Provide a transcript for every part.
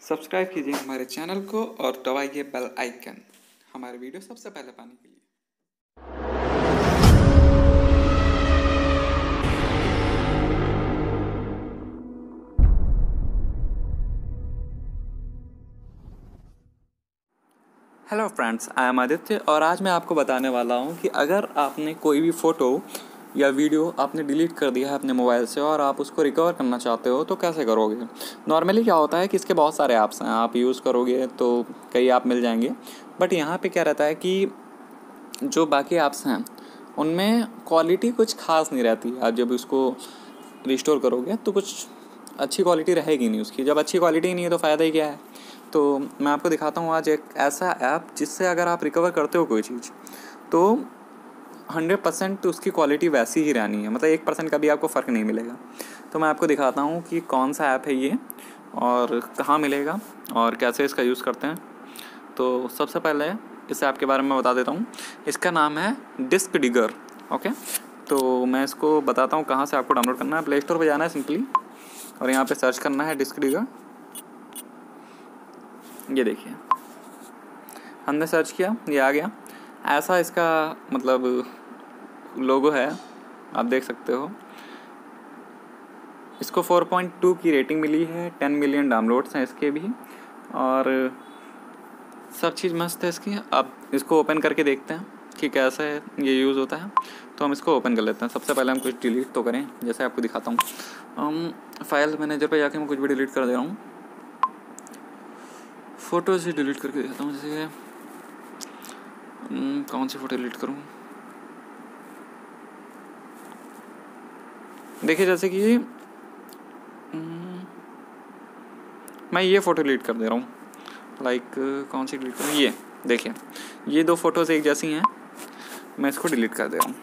Subscribe कीजिए हमारे channel को और दबाइए बेल आइकन हमारे वीडियो सबसे पहले पाने के लिए। Hello friends, I am Aditya और आज मैं आपको बताने वाला हूं कि अगर आपने कोई भी फ़ोटो या वीडियो आपने डिलीट कर दिया है अपने मोबाइल से और आप उसको रिकवर करना चाहते हो तो कैसे करोगे। नॉर्मली क्या होता है कि इसके बहुत सारे ऐप्स हैं, आप यूज़ करोगे तो कई ऐप मिल जाएंगे। बट यहाँ पे क्या रहता है कि जो बाकी ऐप्स हैं उनमें क्वालिटी कुछ खास नहीं रहती। आप जब उसको रिस्टोर करोगे तो कुछ अच्छी क्वालिटी रहेगी नहीं उसकी। जब अच्छी क्वालिटी ही नहीं है तो फ़ायदा ही क्या है। तो मैं आपको दिखाता हूँ आज एक ऐसा ऐप जिससे अगर आप रिकवर करते हो कोई चीज़ तो 100% उसकी क्वालिटी वैसी ही रहनी है, मतलब 1% का भी आपको फ़र्क नहीं मिलेगा। तो मैं आपको दिखाता हूँ कि कौन सा ऐप है ये और कहाँ मिलेगा और कैसे इसका यूज़ करते हैं। तो सबसे पहले इस ऐप के बारे में बता देता हूँ। इसका नाम है डिस्क डिगर। ओके, तो मैं इसको बताता हूँ कहाँ से आपको डाउनलोड करना है। प्ले स्टोर पर जाना है सिंपली और यहाँ पे सर्च करना है डिस्क डिगर। ये देखिए, हमने सर्च किया, ये आ गया। ऐसा इसका मतलब लोगो है, आप देख सकते हो। इसको 4.2 की रेटिंग मिली है, 10 मिलियन डाउनलोड्स हैं इसके भी और सब चीज़ मस्त है इसकी। अब इसको ओपन करके देखते हैं कि कैसे ये यूज़ होता है। तो हम इसको ओपन कर लेते हैं। सबसे पहले हम कुछ डिलीट तो करें, जैसे आपको दिखाता हूँ। फाइल मैनेजर पे जाके मैं कुछ भी डिलीट कर दे रहा हूँ। फ़ोटो से डिलीट करके दिखाता हूँ, जैसे कौन सी फ़ोटो डिलीट करूँ। देखिए जैसे कि मैं ये फ़ोटो डिलीट कर दे रहा हूँ। लाइक कौन सी डिलीट करूँ, ये देखिए, ये दो फ़ोटोज़ एक जैसी हैं, मैं इसको डिलीट कर दे रहा हूँ।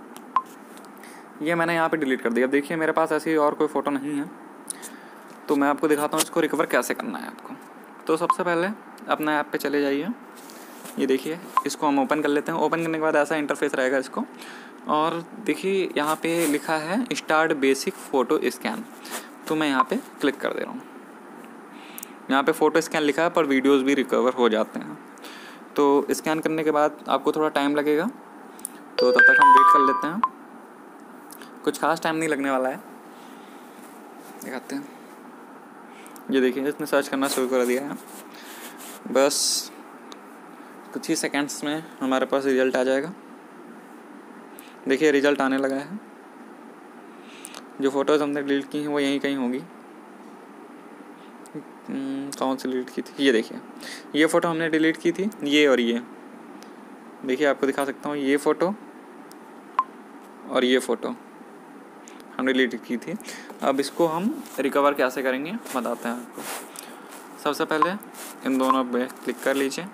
ये मैंने यहाँ पे डिलीट कर दिया। अब देखिए मेरे पास ऐसी और कोई फ़ोटो नहीं है। तो मैं आपको दिखाता हूँ इसको रिकवर कैसे करना है आपको। तो सबसे पहले अपना ऐप पे चले जाइए। ये देखिए, इसको हम ओपन कर लेते हैं। ओपन करने के बाद ऐसा इंटरफेस रहेगा इसको। और देखिए यहाँ पे लिखा है स्टार्ट बेसिक फ़ोटो स्कैन। तो मैं यहाँ पे क्लिक कर दे रहा हूँ। यहाँ पे फ़ोटो स्कैन लिखा है पर वीडियोज़ भी रिकवर हो जाते हैं। तो स्कैन करने के बाद आपको थोड़ा टाइम लगेगा, तो तब तक हम वेट कर लेते हैं। कुछ खास टाइम नहीं लगने वाला है, दिखाते हैं। ये देखिए, इसने सर्च करना शुरू कर दिया है। बस कुछ ही सेकंड्स में हमारे पास रिज़ल्ट आ जाएगा। देखिए रिज़ल्ट आने लगा है। जो फ़ोटोज़ हमने डिलीट की हैं वो यहीं कहीं होंगी। कौन सी डिलीट की थी, ये देखिए, ये फ़ोटो हमने डिलीट की थी, ये और ये देखिए, आपको दिखा सकता हूँ। ये फ़ोटो और ये फ़ोटो हमने डिलीट की थी। अब इसको हम रिकवर कैसे करेंगे बताते हैं आपको। सबसे पहले इन दोनों पे क्लिक कर लीजिए।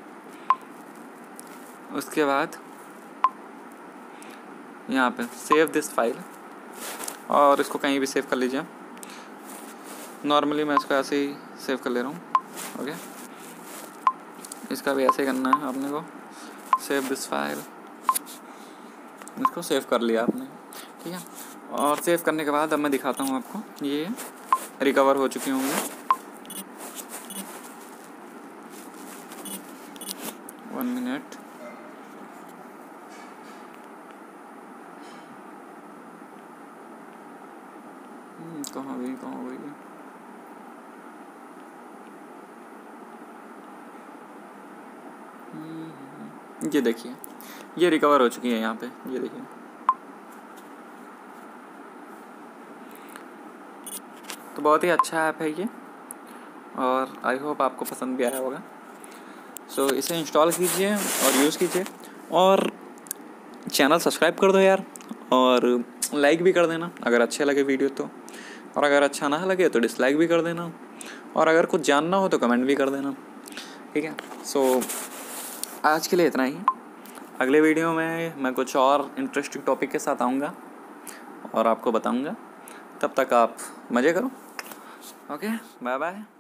उसके बाद यहाँ पे सेव दिस फाइल और इसको कहीं भी सेव कर लीजिए। नॉर्मली मैं इसको ऐसे ही सेव कर ले रहा हूँ। ओके, इसका भी ऐसे ही करना है आपने को। सेव दिस फाइल, इसको सेव कर लिया आपने, ठीक है। और सेव करने के बाद अब मैं दिखाता हूँ आपको, ये रिकवर हो चुकी होंगी। 1 मिनट। कहाँ गई। ये देखिए, ये रिकवर हो चुकी है यहाँ पे, ये देखिए। तो बहुत ही अच्छा ऐप है ये और आई होप आपको पसंद भी आया होगा। सो इसे इंस्टॉल कीजिए और यूज़ कीजिए और चैनल सब्सक्राइब कर दो यार, और लाइक भी कर देना अगर अच्छे लगे वीडियो तो, और अगर अच्छा ना लगे तो डिसलाइक भी कर देना, और अगर कुछ जानना हो तो कमेंट भी कर देना, ठीक है। सो आज के लिए इतना ही। अगले वीडियो में मैं कुछ और इंटरेस्टिंग टॉपिक के साथ आऊँगा और आपको बताऊँगा। तब तक आप मज़े करो। Okay, bye bye.